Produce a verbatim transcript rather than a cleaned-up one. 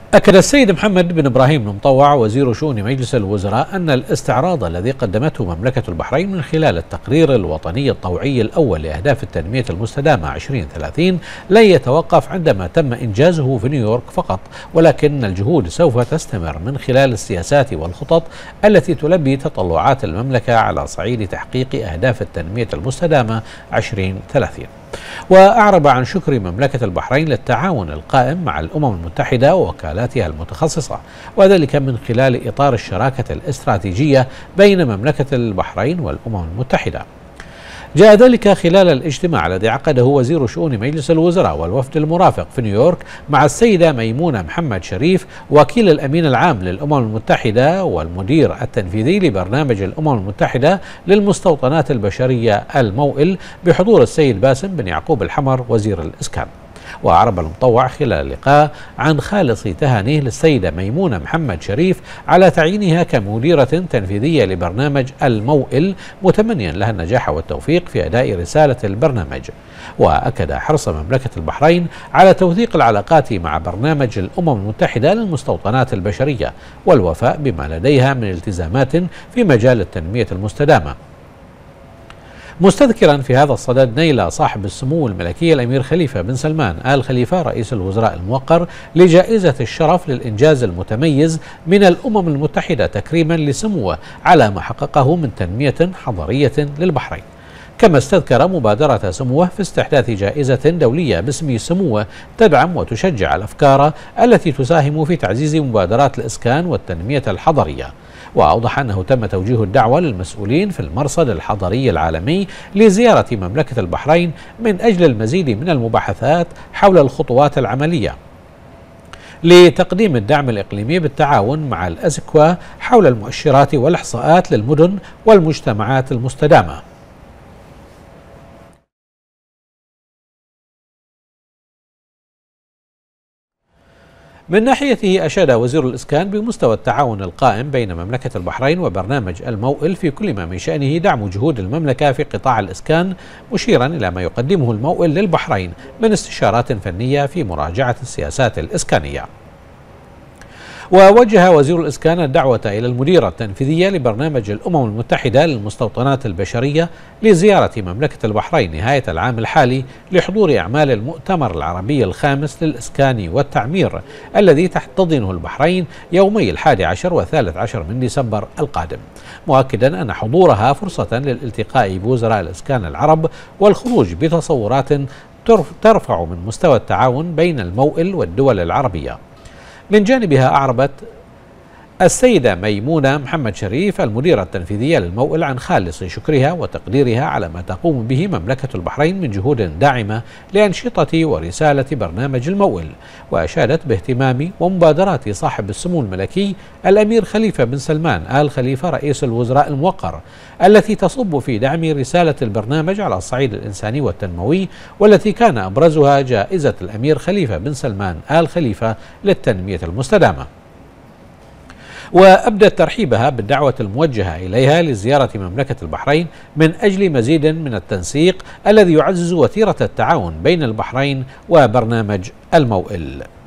أكد السيد محمد بن إبراهيم المطوع وزير شؤون مجلس الوزراء أن الاستعراض الذي قدمته مملكة البحرين من خلال التقرير الوطني الطوعي الأول لأهداف التنمية المستدامة عشرين ثلاثين لن يتوقف عندما تم إنجازه في نيويورك فقط، ولكن الجهود سوف تستمر من خلال السياسات والخطط التي تلبي تطلعات المملكة على صعيد تحقيق أهداف التنمية المستدامة عشرين ثلاثين. وأعرب عن شكر مملكة البحرين للتعاون القائم مع الأمم المتحدة ووكالاتها المتخصصة، وذلك من خلال إطار الشراكة الاستراتيجية بين مملكة البحرين والأمم المتحدة. جاء ذلك خلال الاجتماع الذي عقده وزير شؤون مجلس الوزراء والوفد المرافق في نيويورك مع السيدة ميمونة محمد شريف وكيل الأمين العام للأمم المتحدة والمدير التنفيذي لبرنامج الأمم المتحدة للمستوطنات البشرية الموئل، بحضور السيد باسم بن يعقوب الحمر وزير الإسكان. وأعرب المطوع خلال اللقاء عن خالص تهانيه للسيدة ميمونة محمد شريف على تعيينها كمديرة تنفيذية لبرنامج الموئل، متمنيا لها النجاح والتوفيق في أداء رسالة البرنامج. وأكد حرص مملكة البحرين على توثيق العلاقات مع برنامج الأمم المتحدة للمستوطنات البشرية والوفاء بما لديها من التزامات في مجال التنمية المستدامة، مستذكرا في هذا الصدد نيل صاحب السمو الملكي الأمير خليفة بن سلمان آل خليفة رئيس الوزراء الموقر لجائزة الشرف للإنجاز المتميز من الأمم المتحدة تكريما لسموه على ما حققه من تنمية حضرية للبحرين. كما استذكر مبادرة سموه في استحداث جائزة دولية باسم سموه تدعم وتشجع الأفكار التي تساهم في تعزيز مبادرات الإسكان والتنمية الحضرية. وأوضح أنه تم توجيه الدعوة للمسؤولين في المرصد الحضري العالمي لزيارة مملكة البحرين من أجل المزيد من المباحثات حول الخطوات العملية لتقديم الدعم الإقليمي بالتعاون مع الأزكوا حول المؤشرات والإحصاءات للمدن والمجتمعات المستدامة. من ناحيته أشاد وزير الإسكان بمستوى التعاون القائم بين مملكة البحرين وبرنامج الموئل في كل ما من شأنه دعم جهود المملكة في قطاع الإسكان، مشيرا إلى ما يقدمه الموئل للبحرين من استشارات فنية في مراجعة السياسات الإسكانية. ووجه وزير الإسكان الدعوة إلى المديرة التنفيذية لبرنامج الأمم المتحدة للمستوطنات البشرية لزيارة مملكة البحرين نهاية العام الحالي لحضور أعمال المؤتمر العربي الخامس للإسكان والتعمير الذي تحتضنه البحرين يومي الحادي عشر والثالث عشر من ديسمبر القادم، مؤكدا أن حضورها فرصة للالتقاء بوزراء الإسكان العرب والخروج بتصورات ترفع من مستوى التعاون بين الموئل والدول العربية. من جانبها أعربت السيدة ميمونة محمد شريف المديرة التنفيذية للموئل عن خالص شكرها وتقديرها على ما تقوم به مملكة البحرين من جهود داعمة لأنشطة ورسالة برنامج الموئل، وأشادت باهتمام ومبادرات صاحب السمو الملكي الأمير خليفة بن سلمان آل خليفة رئيس الوزراء الموقر التي تصب في دعم رسالة البرنامج على الصعيد الإنساني والتنموي، والتي كان أبرزها جائزة الأمير خليفة بن سلمان آل خليفة للتنمية المستدامة. وأبدت ترحيبها بالدعوة الموجهة إليها لزيارة مملكة البحرين من أجل مزيد من التنسيق الذي يعزز وتيرة التعاون بين البحرين وبرنامج الموئل.